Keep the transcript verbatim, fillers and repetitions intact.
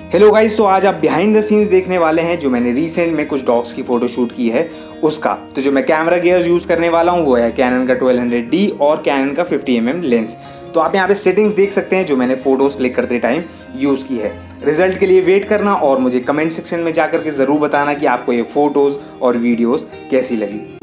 Hello guys, तो आज आप बिहाइंड द सीन्स देखने वाले हैं जो मैंने रिसेंट में कुछ डॉग्स की फोटो शूट की है उसका। तो जो मैं कैमरा गियर्स यूज़ करने वाला हूँ वो है कैनन का ट्वेल्व हंड्रेड डी और कैनन का फिफ्टी एम एम लेंस। तो आप यहाँ पे सेटिंग्स देख सकते हैं जो मैंने फोटोज़ क्लिक करते टाइम यूज़ की है। रिजल्ट के लिए वेट करना और मुझे कमेंट सेक्शन में जाकर के ज़रूर बताना कि आपको ये फ़ोटोज़ और वीडियोज़ कैसी लगी।